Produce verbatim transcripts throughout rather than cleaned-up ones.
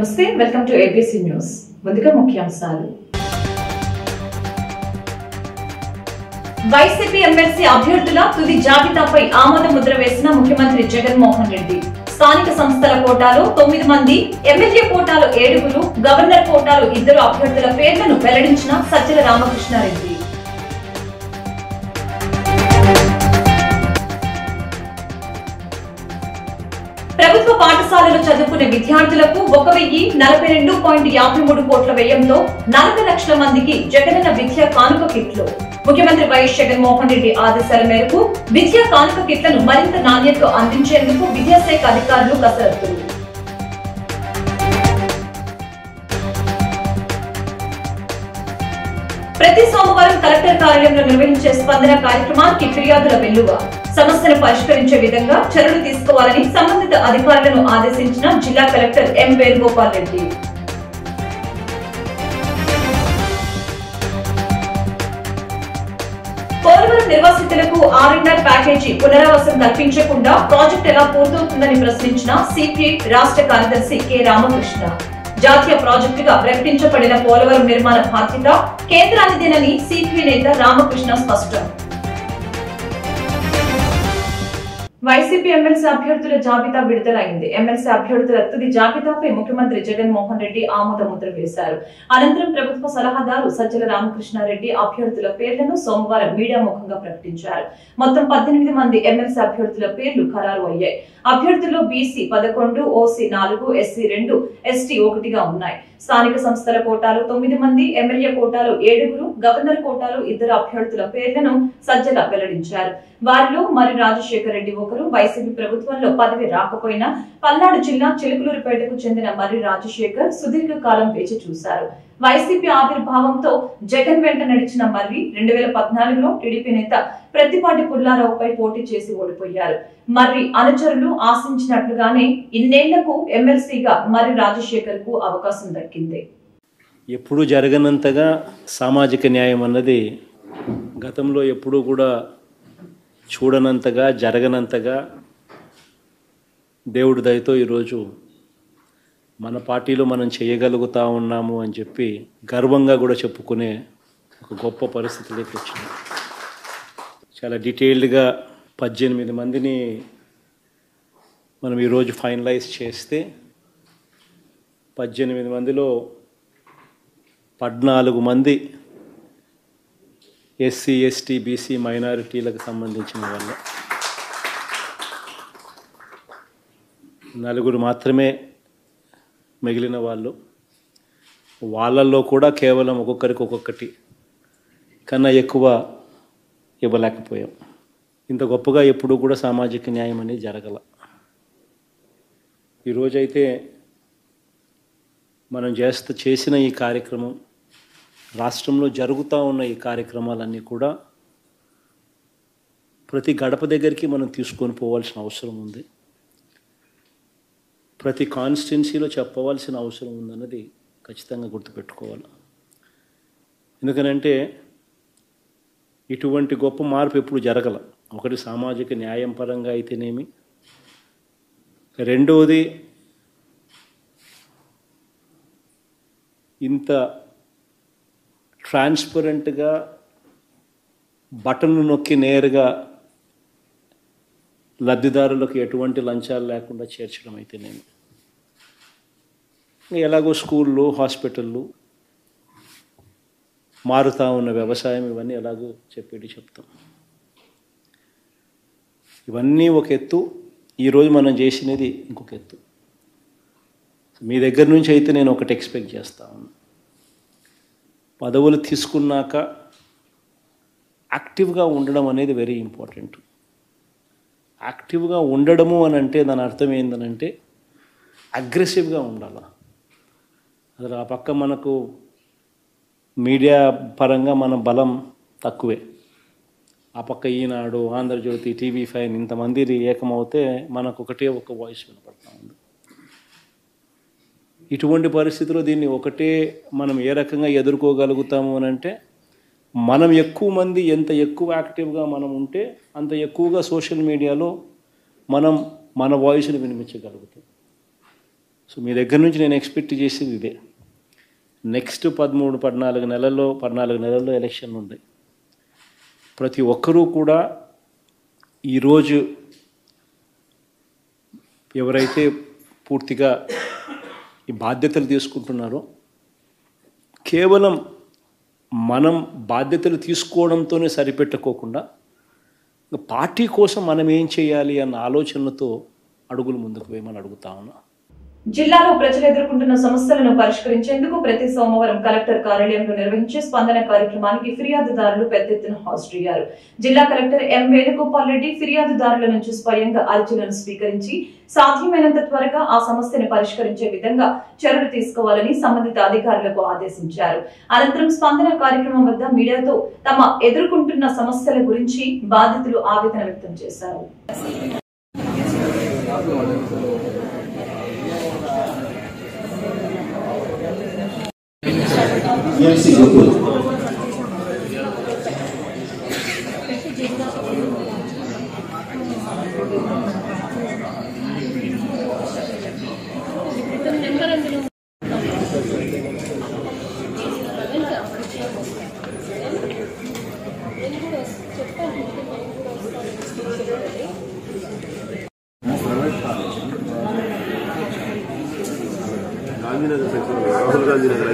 నమస్తే welcome to ABC news. ముందుగా ముఖ్యాంశాలు. వైసీపీ ఎమ్మెల్సీ అభ్యర్థుల తుది జాబితాపై ఆమోద ముద్ర వేసిన ముఖ్యమంత్రి జగన్మోహన్ రెడ్డి. స్థానిక సంస్థల కోటాలో తొమ్మిది మంది, ఎమ్మెల్యే కోటాలో ఏడుగురు, గవర్నర్ కోటాలో ఇద్దరు అభ్యర్థుల పేర్లను వెల్లడించిన సజ్జల రామకృష్ణారెడ్డి. ప్రభుత్వ పాఠశాలలో చదువుకునే విద్యార్థులకు ఒక వెయ్యి నలభై రెండు పాయింట్ యాభై మూడు కోట్ల వ్యయంతో నలభై లక్షల మందికి జగనన్న విద్యా కానుక కిట్లు. ముఖ్యమంత్రి వైఎస్ జగన్మోహన్ రెడ్డి ఆదేశాల మేరకు విద్యా కానుక కిట్లను మరింత నాణ్యతతో అందించేందుకు విద్యాశాఖ అధికారులు కసరత్తులు. ప్రతి సోమవారం కలెక్టర్ కార్యాలయంలో నిర్వహించే స్పందన కార్యక్రమానికి ఫిర్యాదుల వెల్లువ. సమస్యను పరిష్కరించే విధంగా చర్యలు తీసుకోవాలని సంబంధిత అధికారులను ఆదేశించిన జిల్లా కలెక్టర్ ఎం వేణుగోపాల్ రెడ్డి. పోలవరం నిర్వాసితులకు ఆర్ఎన్ఆర్ ప్యాకేజీ పునరావాసం కల్పించకుండా ప్రాజెక్టు ఎలా పూర్తవుతుందని ప్రశ్నించిన సిపిఐ రాష్ట్ర కార్యదర్శి కె రామకృష్ణ. జాతీయ ప్రాజెక్టుగా ప్రకటించబడిన పోలవరం నిర్మాణ బాధ్యత కేంద్రానిదేనని సిపిఐ నేత రామకృష్ణ స్పష్టం. వైసీపీ ఎమ్మెల్సీ అభ్యర్థుల జాబితా విడుదలైంది. ఎమ్మెల్సీ అభ్యర్థుల తుది జాబితాపై ముఖ్యమంత్రి జగన్మోహన్ రెడ్డి ఆమోద ముద్ర వేశారు. అనంతరం ప్రభుత్వ సలహాదారు సజ్జల రామకృష్ణారెడ్డి అభ్యర్థుల పేర్లను సోమవారం మీడియా ముఖంగా ప్రకటించారు. మొత్తం పద్దెనిమిది మంది ఎమ్మెల్సీ అభ్యర్థుల పేర్లు ఖరారు అయ్యాయి. అభ్యర్థుల్లో బీసీ పదకొండు, ఓసీ నాలుగు, ఎస్సీ రెండు, ఎస్టీ ఒకటిగా ఉన్నాయి. స్థానిక సంస్థల కోటాలో తొమ్మిది మంది, ఎమ్మెల్యే కోటాలో ఏడుగురు, గవర్నర్ కోటాలో ఇద్దరు అభ్యర్థుల పేర్లను సజ్జల వెల్లడించారు. వారిలో మరి రాజశేఖర రెడ్డి ఒకరు. వైసీపీ ప్రభుత్వంలో పదవి రాకపోయినా పల్నాడు జిల్లా చిలుకలూరుపేటకు చెందిన మర్రి రాజశేఖర్ సుదీర్ఘ కాలం వేచి చూశారు. వైసీపీ ఆవిర్భావంతో జగన్ వెంట నడిచిన మర్రి రెండు వేల పద్నాలుగులో టీడీపీ నేత ప్రత్తిపాటి పుల్లారావుపై పోటీ చేసి ఓడిపోయారు. మర్రి అనుచరులు ఆశించినట్లుగానే ఇన్నేళ్లకు ఎమ్మెల్సీగా మర్రి రాజశేఖర్ కు అవకాశం దక్కింది. ఎప్పుడు జరగనంతగా సామాజిక న్యాయం అన్నది గతంలో ఎప్పుడూ కూడా చూడనంతగా జరగనంతగా దేవుడి దయతో ఈరోజు మన పార్టీలో మనం చేయగలుగుతా ఉన్నాము అని చెప్పి గర్వంగా కూడా చెప్పుకునే ఒక గొప్ప పరిస్థితిలోకి వచ్చింది. చాలా డీటెయిల్డ్గా పద్దెనిమిది మందిని మనం ఈరోజు ఫైనలైజ్ చేస్తే పద్దెనిమిది మందిలో పద్నాలుగు మంది ఎస్సీ, ఎస్టీ, బీసీ మైనారిటీలకు సంబంధించిన వాళ్ళు, నలుగురు మాత్రమే మిగిలిన వాళ్ళు. వాళ్ళల్లో కూడా కేవలం ఒక్కొక్కరికి ఒక్కొక్కటి కన్నా ఎక్కువ ఇవ్వలేకపోయాం. ఇంత గొప్పగా ఎప్పుడూ కూడా సామాజిక న్యాయం అనేది జరగల. ఈరోజైతే మనం చేస్త చేసిన ఈ కార్యక్రమం, రాష్ట్రంలో జరుగుతూ ఉన్న ఈ కార్యక్రమాలన్నీ కూడా ప్రతి గడప దగ్గరికి మనం తీసుకొని పోవాల్సిన అవసరం ఉంది. ప్రతి కాన్స్టిట్యున్సీలో చెప్పవలసిన అవసరం ఉందన్నది ఖచ్చితంగా గుర్తుపెట్టుకోవాలి. ఎందుకనంటే ఇటువంటి గొప్ప మార్పు ఎప్పుడు జరగల. ఒకటి సామాజిక న్యాయం పరంగా అయితేనేమి, రెండవది ఇంత ట్రాన్స్పరెంట్గా బటన్లు నొక్కి నేరుగా లబ్ధిదారులకు ఎటువంటి లంచాలు లేకుండా చేర్చడం అయితేనేమి, ఎలాగో స్కూళ్ళు, హాస్పిటళ్ళు, మారుతూ ఉన్న వ్యవసాయం, ఇవన్నీ ఎలాగో చెప్పేటి చెప్తాం. ఇవన్నీ ఒక ఎత్తు. ఈరోజు మనం చేసినది ఇంకొక ఎత్తు. మీ దగ్గర నుంచి అయితే నేను ఒకటి ఎక్స్పెక్ట్ చేస్తాను. పదవులు తీసుకున్నాక యాక్టివ్గా ఉండడం అనేది వెరీ ఇంపార్టెంట్. యాక్టివ్గా ఉండడము అని అంటే దాని అర్థం ఏంటనంటే అగ్రెసివ్గా ఉండాలి. అసలు ఆ పక్క మనకు మీడియా పరంగా మన బలం తక్కువే. ఆ పక్క ఈనాడు, ఆంధ్రజ్యోతి, టీవీ ఫైవ్ ఇంతమంది ఏకమవుతే మనకు ఒకటే ఒక వాయిస్ వినపడతా ఉంది. ఇటువంటి పరిస్థితుల్లో దీన్ని ఒకటే మనం ఏ రకంగా ఎదుర్కోగలుగుతాము అని అంటే మనం ఎక్కువ మంది ఎంత ఎక్కువ యాక్టివ్గా మనం ఉంటే అంత ఎక్కువగా సోషల్ మీడియాలో మనం మన వాయిస్ని వినిపించగలుగుతాం. సో మీ దగ్గర నుంచి నేను ఎక్స్పెక్ట్ చేసేది ఇదే. నెక్స్ట్ పదమూడు పద్నాలుగు నెలల్లో పద్నాలుగు నెలల్లో ఎలక్షన్లు ఉన్నాయి. ప్రతి ఒక్కరూ కూడా ఈరోజు ఎవరైతే పూర్తిగా ఈ బాధ్యతలు తీసుకుంటున్నారో కేవలం మనం బాధ్యతలు తీసుకోవడంతోనే సరిపెట్టుకోకుండా పార్టీ కోసం మనం ఏం చేయాలి అన్న ఆలోచనలతో అడుగులు ముందుకు వేయమని అడుగుతా ఉన్నా. జిల్లాలో ప్రజలు ఎదుర్కొంటున్న సమస్యలను పరిష్కరించేందుకు ప్రతి సోమవారం కలెక్టర్ కార్యాలయంలో నిర్వహించే స్పందన కార్యక్రమానికి ఫిర్యాదుదారులు పెద్ద ఎత్తున హాజరయ్యారు. జిల్లా కలెక్టర్ ఎం వేణుగోపాల్ రెడ్డి ఫిర్యాదుదారుల నుంచి స్వయంగా అర్జీలను స్వీకరించి సాధ్యమైనంత త్వరగా ఆ సమస్యను పరిష్కరించే విధంగా చర్యలు తీసుకోవాలని సంబంధిత అధికారులకు ఆదేశించారు. అనంతరం స్పందన కార్యక్రమం వద్ద మీడియాతో తమ ఎదుర్కొంటున్న సమస్యల గురించి బాధితులు ఆవేదన వ్యక్తం చేశారు. गांधीनगर सेक्शन राहुल गांधी नगर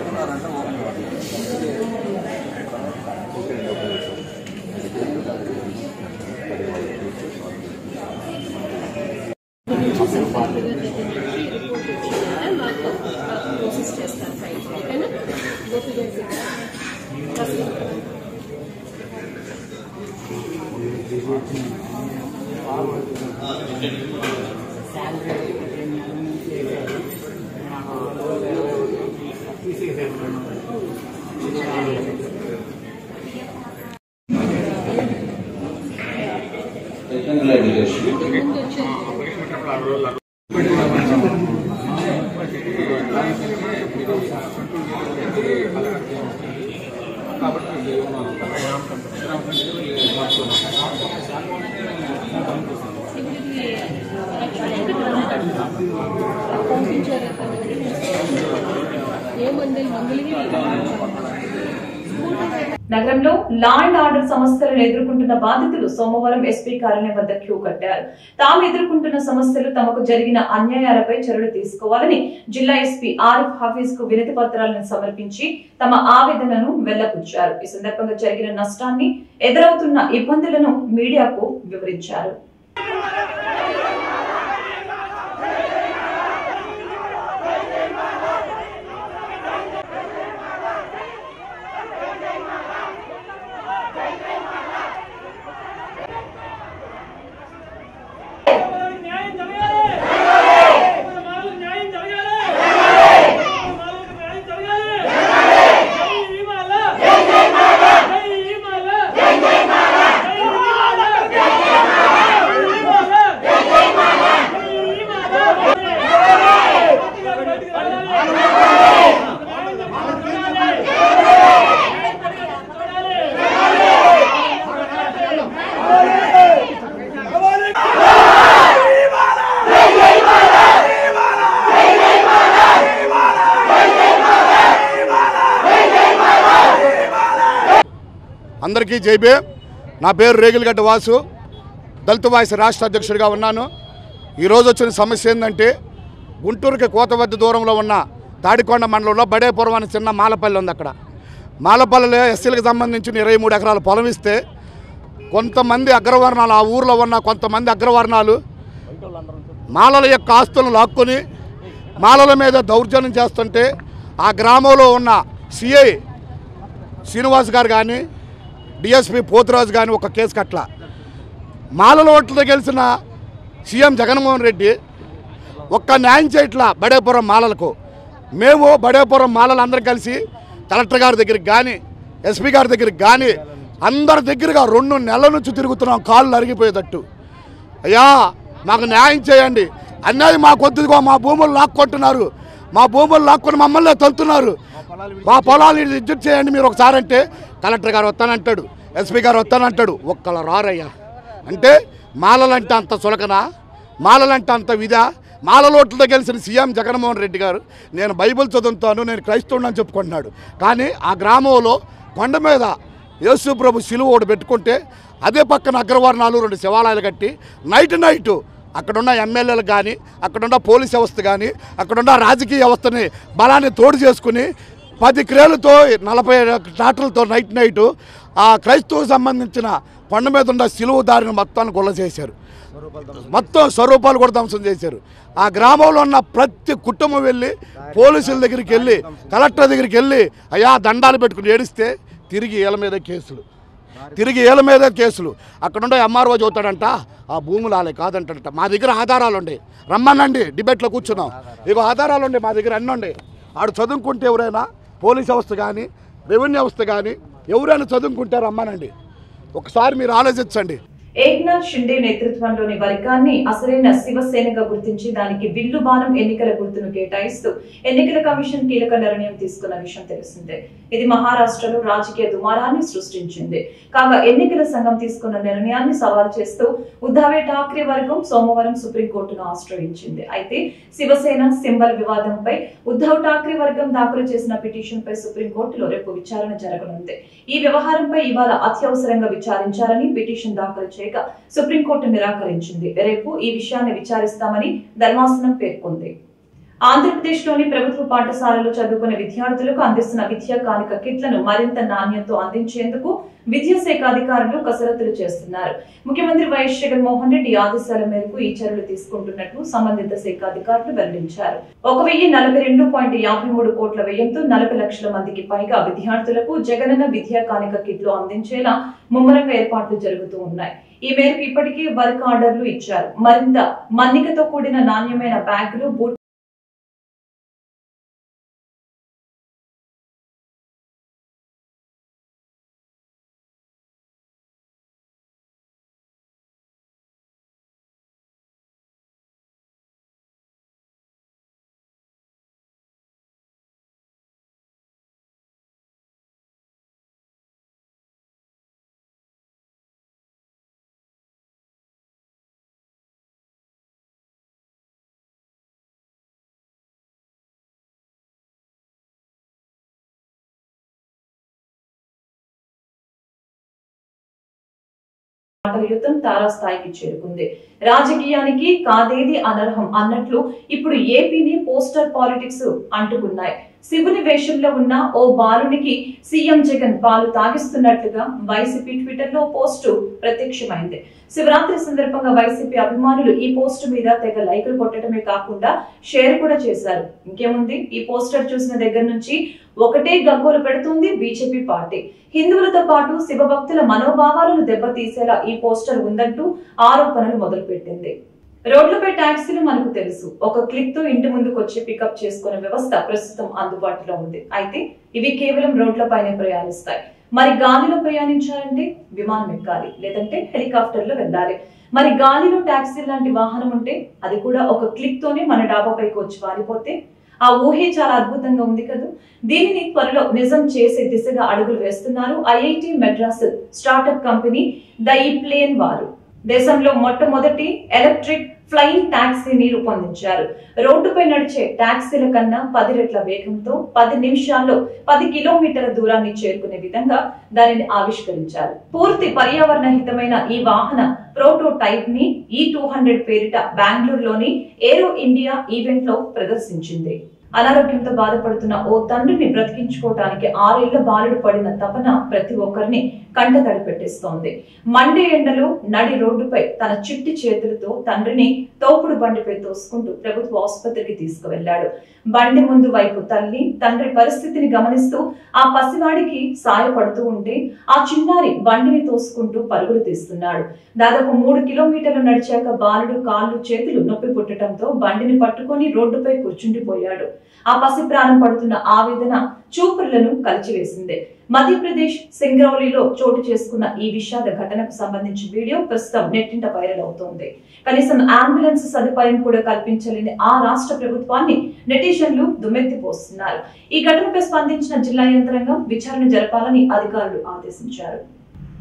నగరంలో లా అండ్ ఆర్డర్ సమస్యలను ఎదుర్కొంటున్న బాధితులు సోమవారం ఎస్పీ కార్యాలయం వద్ద క్యూ కట్టారు. తాము ఎదుర్కొంటున్న సమస్యలు తమకు జరిగిన అన్యాయాలపై చర్యలు తీసుకోవాలని జిల్లా ఎస్పీ ఆరిఫ్ హఫీజ్ కు వినతి పత్రాలను సమర్పించి తమ ఆవేదనను వెల్లబుచ్చారు. ఈ సందర్భంగా జరిగిన నష్టాన్ని, ఎదురవుతున్న ఇబ్బందులను మీడియాకు వివరించారు. అందరికీ జైబే. నా పేరు రేగిలిగడ్డ వాసు, దళిత వాయిస్ రాష్ట్ర అధ్యక్షుడిగా ఉన్నాను. ఈరోజు వచ్చిన సమస్య ఏంటంటే, గుంటూరుకి కోతవద్ద దూరంలో ఉన్న తాడికొండ మండలంలో బడేపురం అనే చిన్న మాలపల్లి ఉంది. అక్కడ మాలపల్లిలో ఎస్సీలకు సంబంధించిన ఇరవై మూడు ఎకరాల పొలం ఇస్తే కొంతమంది అగ్రవర్ణాలు, ఆ ఊర్లో ఉన్న కొంతమంది అగ్రవర్ణాలు మాలల యొక్క ఆస్తులను లాక్కొని మాలల మీద దౌర్జన్యం చేస్తుంటే ఆ గ్రామంలో ఉన్న సిఐ శ్రీనివాస్ గారు కానీ డిఎస్పీ పోతురాజు కానీ ఒక కేసు కట్ల. మాలల ఓట్లతో గెలిచిన సీఎం జగన్మోహన్ రెడ్డి ఒక్క న్యాయం చేయట్లా బడేపురం మాలలకు. మేము బడేపురం మాలలు అందరం కలిసి కలెక్టర్ గారి దగ్గరికి కానీ ఎస్పీ గారి దగ్గరికి కానీ అందరి దగ్గరగా రెండు నెలల నుంచి తిరుగుతున్నాం, కాళ్ళు అరిగిపోయేటట్టు. అయ్యా మాకు న్యాయం చేయండి, అన్యాయం మాకు వద్దుగా, మా భూములు లాక్కుంటున్నారు, మా భూములు లాక్కొని మమ్మల్ని తలుతున్నారు, మా పొలాలు విద్యుత్ చేయండి మీరు ఒకసారి అంటే కలెక్టర్ గారు వస్తానంటాడు, ఎస్పీ గారు వస్తానంటాడు, ఒక్కళ్ళ రారయ్యా. అంటే మాలలంటే అంత చులకనా, మాలలంటే అంత విధా, మాలలోట్లతో గెలిచిన సీఎం జగన్మోహన్ రెడ్డి గారు నేను బైబిల్ చదువుతాను, నేను క్రైస్తవుడు అని చెప్పుకుంటున్నాడు. కానీ ఆ గ్రామంలో కొండ మీద యేసు ప్రభు శిలువ ఒకటి పెట్టుకుంటే అదే పక్కన అగ్రవర్ణాలు రెండు శివాలయాలు కట్టి నైట్ నైట్ అక్కడున్న ఎమ్మెల్యేలు కానీ, అక్కడున్న పోలీస్ వ్యవస్థ కానీ, అక్కడున్న రాజకీయ వ్యవస్థని బలాన్ని తోడు చేసుకుని పది క్రేలతో నలభై ట్రాక్టర్లతో నైట్ నైటు ఆ క్రైస్తవుకు సంబంధించిన కొండ మీద ఉన్న సిలువ దారిని మొత్తాన్ని గొల్ల చేశారు. మొత్తం స్వరూపాలు కూడా ధ్వంసం చేశారు. ఆ గ్రామంలో ఉన్న ప్రతి కుటుంబం వెళ్ళి పోలీసుల దగ్గరికి వెళ్ళి కలెక్టర్ దగ్గరికి వెళ్ళి అయ్యా దండాలు పెట్టుకుని ఏడిస్తే తిరిగి ఏళ్ళ మీద కేసులు తిరిగి ఏళ్ళ మీద కేసులు అక్కడుండే ఎంఆర్ఓ చదువుతాడంట ఆ భూములు ఆలే కాదంటాడంట. మా దగ్గర ఆధారాలు ఉండే రమ్మనండి, డిబేట్లో కూర్చున్నాం. ఇక ఆధారాలు ఉండే మా దగ్గర అన్నీ ఉండే. ఆడు చదువుకుంటే ఎవరైనా పోలీస్ వ్యవస్థ కానీ రెవెన్యూ వ్యవస్థ కానీ ఎవరైనా చదువుకుంటే రమ్మనండి. ఒకసారి మీరు ఆలోచించండి. ఏక్నాథ్ షిండే నేతృత్వంలోని వర్గాన్ని అసలైన శివసేనగా గుర్తించి దానికి విల్లు బాణం ఎన్నికల గుర్తును కేటాయిస్తూ ఎన్నికల కమిషన్ కీలక నిర్ణయం తీసుకున్న విషయం తెలిసిందే. ఇది మహారాష్ట్రలో రాజకీయ దుమారాన్ని సృష్టించింది. కాగా ఎన్నికల సంఘం తీసుకున్న నిర్ణయాన్ని సవాల్ చేస్తూ ఉద్ధవ్ ఠాక్రే వర్గం సోమవారం సుప్రీంకోర్టును ఆశ్రయించింది. అయితే శివసేన సింబల్ వివాదంపై ఉద్ధవ్ ఠాక్రే వర్గం దాఖలు చేసిన పిటిషన్ పై సుప్రీంకోర్టులో రేపు విచారణ జరగనుంది. ఈ వ్యవహారంపై ఇవాళ అత్యవసరంగా విచారించాలని పిటిషన్ దాఖలు సుప్రీంకోర్టు నిరాకరించింది. రేపు ఈ విషయాన్ని విచారిస్తామని ధర్మాసనం పేర్కొంది. ఆంధ్రప్రదేశ్ లోని ప్రభుత్వ పాఠశాలలో చదువుకునే విద్యార్థులకు అందిస్తున్న విద్యా కానుక కిట్లను మరింత నాణ్యతతో అందించేందుకు విద్యాశాఖ అధికారులు కసరత్తులు చేస్తున్నారు. ముఖ్యమంత్రి వైఎస్ జగన్మోహన్ రెడ్డి ఆదేశాల మేరకు ఈ చర్యలు తీసుకుంటున్నట్లు సంబంధిత శాఖ అధికారులు వెల్లడించారు. ఒక వెయ్యి నలభై రెండు పాయింట్ యాభై మూడు కోట్ల వ్యయంతో నలభై లక్షల మందికి పైగా విద్యార్థులకు జగనన్న విద్యా కానుక కిట్లు అందించేలా ముమ్మరంగా ఏర్పాట్లు జరుగుతూ ఉన్నాయి. ఈ మేరకు ఇప్పటికే వర్క్ ఆర్డర్లు ఇచ్చారు. మరింత మన్నికతో కూడిన నాణ్యమైన బ్యాగులు, బూట్ యుద్ధం తారాస్థాయికి చేరుకుంది. రాజకీయానికి కాదేది అనర్హం అన్నట్లు ఇప్పుడు ఏపీని పోస్టర్ పాలిటిక్స్ అంటుకున్నాయి. శివుని వేషంలో ఉన్న ఓ బాలునికి సీఎం జగన్ పాలు తాగిస్తున్నట్లుగా వైసీపీ ట్విట్టర్ లో పోస్టు ప్రత్యక్షమైంది. శివరాత్రి సందర్భంగా వైసీపీ అభిమానులు ఈ పోస్టు మీద తెగ లైకులు కొట్టడమే కాకుండా షేర్ కూడా చేశారు. ఇంకేముంది, ఈ పోస్టర్ చూసిన దగ్గర నుంచి ఒకటే గగ్గోలు పెడుతుంది బీజేపీ పార్టీ. హిందువులతో పాటు శివభక్తుల మనోభావాలను దెబ్బతీసేలా ఈ పోస్టర్ ఉందంటూ ఆరోపణలు మొదలుపెట్టింది. రోడ్లపై ట్యాక్సీలు మనకు తెలుసు. ఒక క్లిక్ తో ఇంటి ముందుకు వచ్చి పికప్ చేసుకునే వ్యవస్థ ప్రస్తుతం అందుబాటులో ఉంది. అయితే ఇవి కేవలం రోడ్లపైనే ప్రయాణిస్తాయి. మరి గాలిలో ప్రయాణించాలంటే విమానం ఎక్కాలి, లేదంటే హెలికాప్టర్ లో వెళ్ళాలి. మరి గాలిలో ట్యాక్సీ లాంటి వాహనం ఉంటే అది కూడా ఒక క్లిక్ తోనే మన డాబాపైకి వచ్చి వాలిపోతే ఆ ఊహే చాలా అద్భుతంగా ఉంది కదా. దీనిని త్వరలో నిజం చేసే దిశగా అడుగులు వేస్తున్నారు IIT Madras startup company the ePlane వారు. దేశంలో మొట్టమొదటి ఎలక్ట్రిక్ ఫ్లయింగ్ టాక్సీని రూపొందించారు. రోడ్డుపై నడిచే టాక్సీల కన్నా పది రెట్ల వేగంతో పది నిమిషాల్లో పది కిలోమీటర్ల దూరాన్ని చేరుకునే విధంగా దానిని ఆవిష్కరించారు. పూర్తి పర్యావరణ హితమైన ఈ వాహన ప్రోటోటైప్ ని ఈ టూ హండ్రెడ్ పేరిట బెంగళూరులోని ఏరో ఇండియా ఈవెంట్ లో ప్రదర్శించింది. అనారోగ్యంతో బాధపడుతున్న ఓ తండ్రిని బ్రతికించుకోవటానికి ఆరేళ్ల బాలుడు పడిన తపన ప్రతి ఒక్కరిని కంటతడి పెట్టిస్తోంది. మండే ఎండలో నడి రోడ్డుపై తన చిట్టి చేతులతో తండ్రిని తోపుడు బండిపై తోసుకుంటూ ప్రభుత్వ ఆసుపత్రికి తీసుకువెళ్లాడు. బండి ముందు వైపు తల్లి తండ్రి పరిస్థితిని గమనిస్తూ ఆ పసివాడికి సాయపడుతూ ఉంటే ఆ చిన్నారి బండిని తోసుకుంటూ పరుగులు తీస్తున్నాడు. దాదాపు మూడు కిలోమీటర్లు నడిచాక బాలుడు కాళ్ళు చేతులు నొప్పి పుట్టడంతో బండిని పట్టుకుని రోడ్డుపై కూర్చుండిపోయాడు. ఆ పసి ప్రాణం పడుతున్న ఆవేదన చూపులను కలిచివేసింది. మధ్యప్రదేశ్ సింగరౌలిలో చోటు చేసుకున్న ఈ విషాద ఘటనకు సంబంధించి వీడియో ప్రస్తుతం నెట్టింట వైరల్ అవుతోంది. కనీసం అంబులెన్స్ సదుపాయం కూడా కల్పించలేని ఆ రాష్ట్ర ప్రభుత్వాన్ని నెటిజన్లు దుమ్మెత్తిపోస్తున్నారు. ఈ ఘటనపై స్పందించిన జిల్లా యంత్రాంగం విచారణ జరపాలని అధికారులు ఆదేశించారు.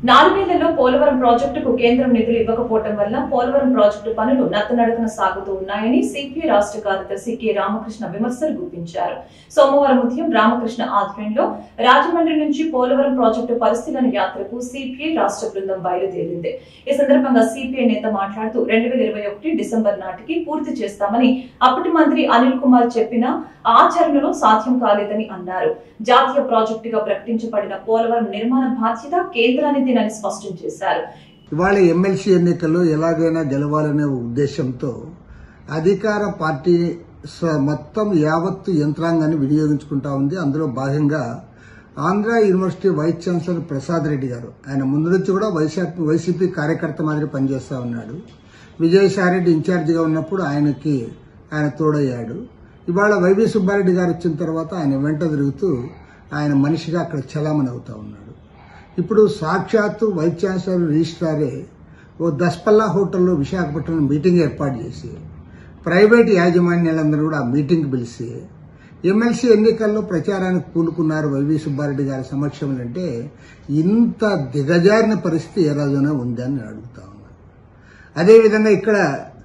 నాలుగేళ్లలో పోలవరం ప్రాజెక్టుకు కేంద్రం నిధులు ఇవ్వకపోవడం వల్ల పోలవరం ప్రాజెక్టు పనులు నత్తనడకన సాగుతూ ఉన్నాయని సిపిఐ రాష్ట్ర కార్యదర్శి కె రామకృష్ణ విమర్శలు గుప్పించారు. సోమవారం ఉదయం రామకృష్ణ ఆధ్వర్యంలో రాజమండ్రి నుంచి పోలవరం ప్రాజెక్టు పరిశీలన యాత్రకు సిపిఐ రాష్ట్ర బృందం బయలుదేరింది. ఈ సందర్భంగా సిపిఐ నేత మాట్లాడుతూ రెండు వేల ఇరవై ఒకటి డిసెంబర్ నాటికి పూర్తి చేస్తామని అప్పటి మంత్రి అనిల్ కుమార్ చెప్పినా ఆచరణలో సాధ్యం కాలేదని అన్నారు. జాతీయ ప్రాజెక్టుగా ప్రకటించబడిన పోలవరం నిర్మాణ బాధ్యత కేంద్రానికి అని స్పష్టం చేశారు. ఇవాళ ఎమ్మెల్సీ ఎన్నికల్లో ఎలాగైనా గెలవాలనే ఉద్దేశంతో అధికార పార్టీ మొత్తం యావత్తు యంత్రాంగాన్ని వినియోగించుకుంటా ఉంది. అందులో భాగంగా Andhra university vice chancellor Prasad Reddy garu, ఆయన ముందు నుంచి కూడా వైసీపీ వైసీపీ కార్యకర్త మాదిరి పనిచేస్తా ఉన్నాడు. విజయసాయిరెడ్డి ఇన్ఛార్జిగా ఉన్నప్పుడు ఆయనకి ఆయన తోడయ్యాడు. ఇవాళ వైవి సుబ్బారెడ్డి గారు వచ్చిన తర్వాత ఆయన వెంట తిరుగుతూ ఆయన మనిషిగా అక్కడ చలామణి అవుతా ఉన్నాడు. ఇప్పుడు సాక్షాత్తు వైస్ ఛాన్సలర్ రిజిస్ట్రారే ఓ దస్పల్లా హోటల్లో విశాఖపట్నం మీటింగ్ ఏర్పాటు చేసి ప్రైవేట్ యాజమాన్యాలందరూ కూడా ఆ మీటింగ్ పిలిచి ఎమ్మెల్సీ ఎన్నికల్లో ప్రచారానికి పూనుకున్నారు వైవి సుబ్బారెడ్డి గారి సమక్షంలో. అంటే ఇంత దిగజారిన పరిస్థితి ఏ రోజున ఉందని నేను అడుగుతా ఉన్నాను. అదేవిధంగా ఇక్కడ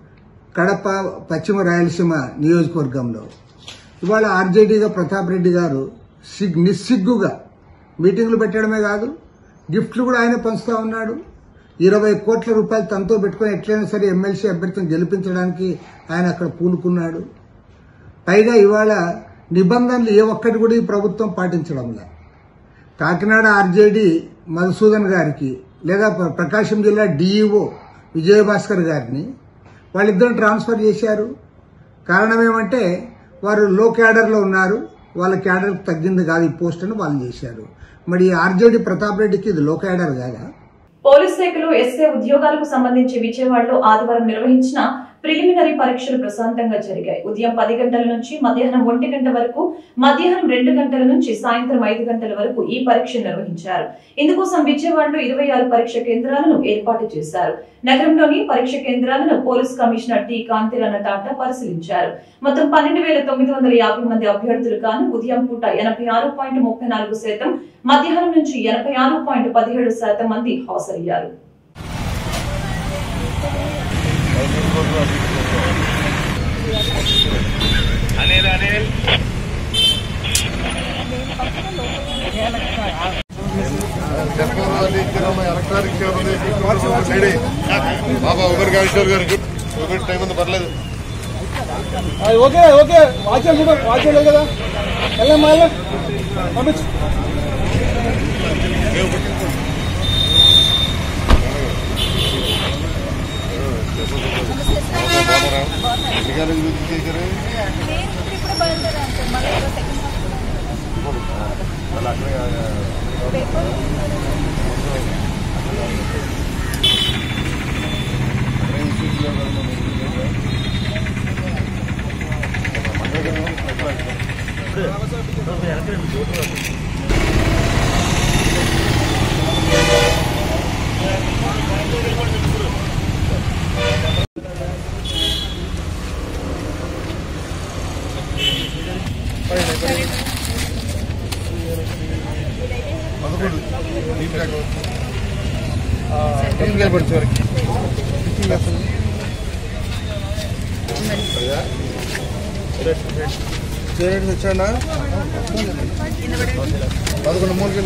కడప పశ్చిమ రాయలసీమ నియోజకవర్గంలో ఇవాళ ఆర్జేడీగా ప్రతాప్ రెడ్డి గారు సిగ్ నిస్సిగ్గుగా మీటింగులు పెట్టడమే కాదు, గిఫ్ట్లు కూడా ఆయన పంచుతా ఉన్నాడు. ఇరవై కోట్ల రూపాయలు తనతో పెట్టుకుని ఎట్లయినా సరే ఎమ్మెల్సీ అభ్యర్థిని గెలిపించడానికి ఆయన అక్కడ పూనుకున్నాడు. పైగా ఇవాళ నిబంధనలు ఏ ఒక్కటి కూడా ఈ ప్రభుత్వం పాటించడంలా. కాకినాడ ఆర్జేడీ మధుసూదన్ గారికి లేదా ప్రకాశం జిల్లా డిఈఓ విజయభాస్కర్ గారిని వాళ్ళిద్దరు ట్రాన్స్ఫర్ చేశారు. కారణం ఏమంటే వారు లో క్యాడర్లో ఉన్నారు, వాళ్ళ క్యాడర్ తగ్గింది కాదు ఈ పోస్ట్ అని వాళ్ళు చేశారు. మరి ఆర్జేడీ ప్రతాప్ రెడ్డికి ఇది లో క్యాడర్ కాదా? పోలీస్ శాఖలో ఎస్ఏ ఉద్యోగాలకు సంబంధించి విజయవాడలో ఆదివారం నిర్వహించిన ప్రిలిమినరీ పరీక్షలు ప్రశాంతంగా జరిగాయి. ఉదయం పది గంటల నుంచి మధ్యాహ్నం ఒంటి గంట వరకు, మధ్యాహ్నం రెండు గంటల నుంచి సాయంత్రం ఐదు గంటల వరకు ఈ పరీక్ష నిర్వహించారు. ఇందుకోసం విజయవాడలో ఇరవై ఆరు పరీక్ష కేంద్రాలను ఏర్పాటు చేశారు. నగరంలోని పరీక్ష కేంద్రాలను police commissioner T Kanthi Rana Tata పరిశీలించారు. మొత్తం పన్నెండు వేల తొమ్మిది వందల యాభై మంది అభ్యర్థులు గాను ఉదయం పూట ఎనభై ఆరు పాయింట్ ముప్పై నాలుగు శాతం, మధ్యాహ్నం నుంచి ఎనభై ఆరు పాయింట్ పదిహేడు శాతం మంది హాజరయ్యారు. అనిల్ అనిల్ ఎలక్ట్రానిక్ బాబా ఒకరి గారు గారు ఒకటి టైం ఉంది పర్లేదు. ఓకే ఓకే వాచ్ వాచ్ కదా వెళ్ళమ్మా పంపించు. వచ్చాడా పదకొండు మూడు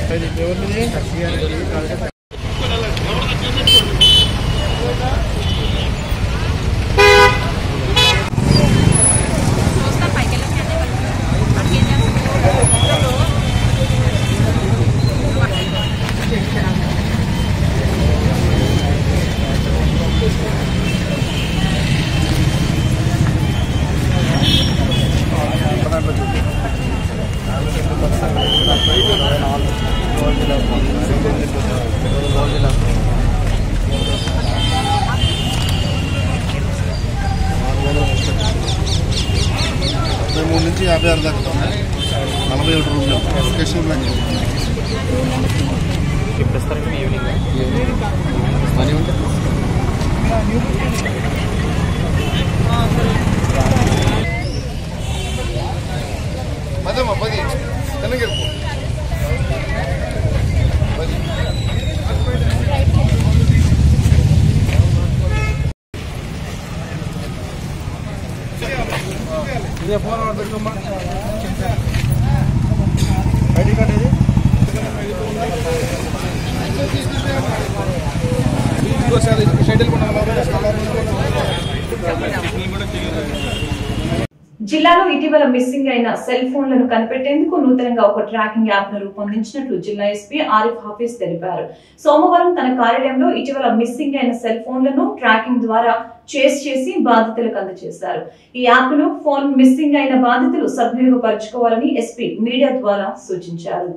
మూడు నుంచి యాభై ఆరు దాకా నలభై ఒకటి రూమ్లో స్పెషల్ మనీ ఉంటే పదమ్మా పది తెలంగాణ పది ఫోన్ పెట్టుకోమ్మా ఐడి కార్డ్ ఇది షెడ్యూల్ జిల్లాలో ఇటీవల మిస్సింగ్ అయిన సెల్ ఫోన్లను కనిపెట్టేందుకు నూతనంగా ఒక ట్రాకింగ్ యాప్ ను రూపొందించినట్లు జిల్లా ఎస్పీ ఆరిఫ్ హాఫీజ్ తెలిపారు. సోమవారం తన కార్యాలయంలో ఇటీవల మిస్సింగ్ అయిన సెల్ ఫోన్లను ట్రాకింగ్ ద్వారా చేస్ చేసి బాధితులకు అందజేశారు. ఈ యాప్ ను ఫోన్ మిస్సింగ్ అయిన బాధితులు సద్వినియోగపరచుకోవాలని ఎస్పీ మీడియా ద్వారా సూచించారు.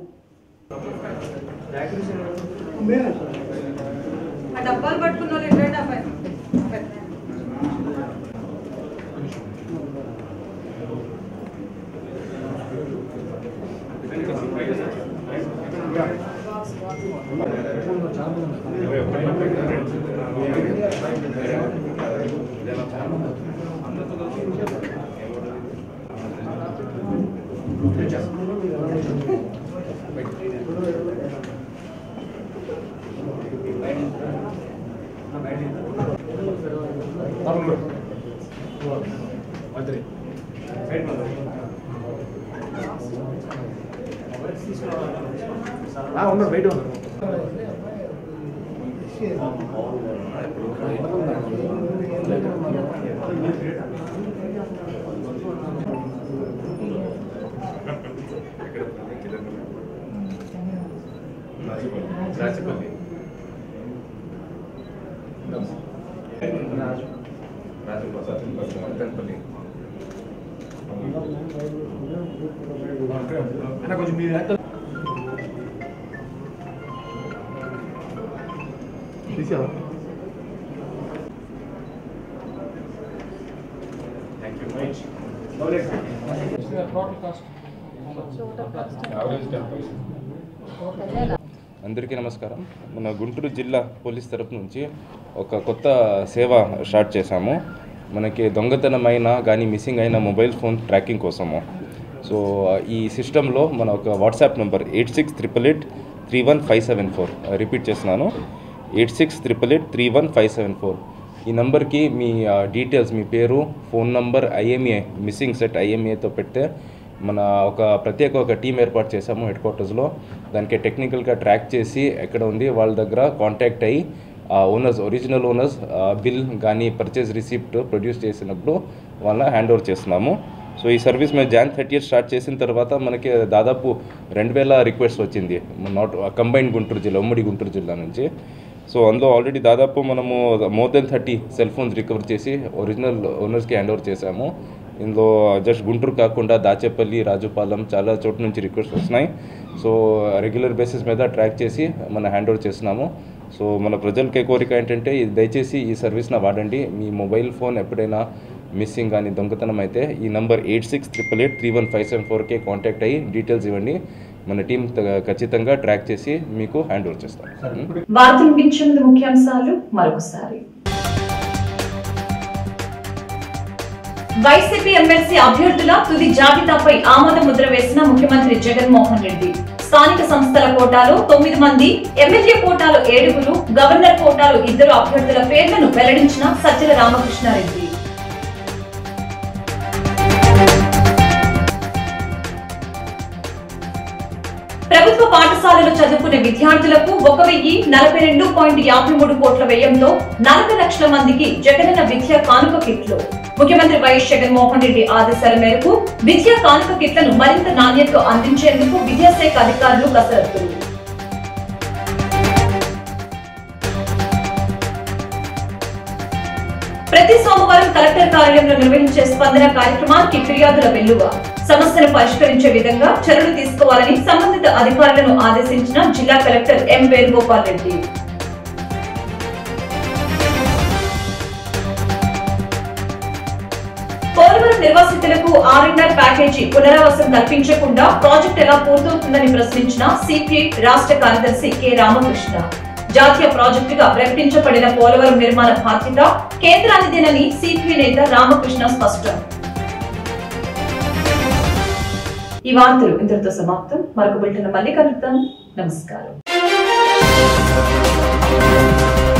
ఉండరు బయట ఉండరు కొంచెం మీరు తీసావా అందరికీ నమస్కారం. మన గుంటూరు జిల్లా పోలీస్ తరపు నుంచి ఒక కొత్త సేవ స్టార్ట్ చేశాము. మనకి దొంగతనమైన కానీ మిస్సింగ్ అయిన మొబైల్ ఫోన్ ట్రాకింగ్ కోసము. సో ఈ సిస్టంలో మన ఒక WhatsApp number eight six triple eight three one five seven four repeat చేస్తున్నాను, eight six triple eight three one five seven four ఈ నెంబర్కి మీ డీటెయిల్స్, మీ పేరు, phone number, IMEI missing set ఐఎంఏతో పెడితే మన ఒక ప్రత్యేక ఒక టీం ఏర్పాటు చేసాము హెడ్ క్వార్టర్స్లో. దానికి టెక్నికల్గా ట్రాక్ చేసి ఎక్కడ ఉంది వాళ్ళ దగ్గర కాంటాక్ట్ అయ్యి ఓనర్స్, ఒరిజినల్ ఓనర్స్ బిల్ కానీ పర్చేజ్ రిసిప్ట్ ప్రొడ్యూస్ చేసినప్పుడు వాళ్ళ హ్యాండ్ ఓవర్ చేస్తున్నాము. సో ఈ సర్వీస్ మేము జాన్ థర్టీ స్టార్ట్ చేసిన తర్వాత మనకి దాదాపు రెండు వేల రిక్వెస్ట్ వచ్చింది నాట్ కంబైన్ గుంటూరు జిల్లా, ఉమ్మడి గుంటూరు జిల్లా నుంచి. సో అందులో ఆల్రెడీ దాదాపు మనము more than thirty cell phones recover చేసి ఒరిజినల్ ఓనర్స్కి హ్యాండ్ ఓవర్ చేశాము. ఇందులో జస్ట్ గుంటూరు కాకుండా దాచేపల్లి, రాజుపాలెం చాలా చోట్ల నుంచి రిక్వెస్ట్ వస్తున్నాయి. సో రెగ్యులర్ బేసిస్ మీద ట్రాక్ చేసి మన హ్యాండ్ ఓవర్ చేస్తున్నాము. సో మన ప్రజలకి కోరిక ఏంటంటే దయచేసి ఈ సర్వీస్ని వాడండి. మీ మొబైల్ ఫోన్ ఎప్పుడైనా మిస్సింగ్ కానీ దొంగతనం అయితే ఈ number eight six triple eight three one five seven ఫోర్కే కాంటాక్ట్ అయ్యి డీటెయిల్స్ ఇవ్వండి. మన టీం ఖచ్చితంగా ట్రాక్ చేసి మీకు హ్యాండ్ ఓవర్ చేస్తాం. వార్తలు ముగించే ముందు ముఖ్యాంశాలు మరొకసారి. వైసీపీ ఎమ్మెల్సీ అభ్యర్థుల తుది జాబితాపై ఆమోద ముద్ర వేసిన ముఖ్యమంత్రి జగన్మోహన్ రెడ్డి. స్థానిక సంస్థల కోటాలో తొమ్మిది మంది, ఎమ్మెల్యే కోటాలో ఏడుగురు, గవర్నర్ కోటాలో ఇద్దరు అభ్యర్థుల పేర్లను వెల్లడించిన సజ్జల రామకృష్ణారెడ్డి. ప్రభుత్వ పాఠశాలలో చదువుకునే విద్యార్థులకు ఒక వెయ్యి నలభై రెండు పాయింట్ యాభై మూడు కోట్ల వ్యయంతో నలభై లక్షల మందికి జగనన్న విద్యా కానుక కిట్లు. ముఖ్యమంత్రి వైఎస్ జగన్మోహన్ రెడ్డి ఆదేశాల మేరకు విద్యా కానుక కిట్లను మరింత నాణ్యతతో అందించేందుకు విద్యాశాఖ అధికారులు కసరత్తులు. ప్రతి సోమవారం కలెక్టర్ కార్యాలయంలో నిర్వహించే స్పందన కార్యక్రమానికి ఫిర్యాదుల వెల్లువ. సమస్యను పరిష్కరించే విధంగా చర్యలు తీసుకోవాలని సంబంధిత అధికారులను ఆదేశించిన జిల్లా కలెక్టర్ ఎం వేణుగోపాల్ రెడ్డి. పోలవరం నిర్వాసితులకు ఆర్ అండ్ ఆర్ ప్యాకేజీ పునరావాసం కల్పించకుండా ప్రాజెక్టు ఎలా పూర్తవుతుందని ప్రశ్నించిన సిపిఐ రాష్ట్ర కార్యదర్శి కె రామకృష్ణ. జాతీయ ప్రాజెక్టుగా ప్రకటించబడిన పోలవరం నిర్మాణ బాధ్యత కేంద్రానిదేనని సిపిఐ నేత రామకృష్ణ స్పష్టం. ఈ వార్తలు ఇంతటితో సమాప్తం. మరొక బులెటిన్ మళ్ళీ కలుద్దాం. నమస్కారం.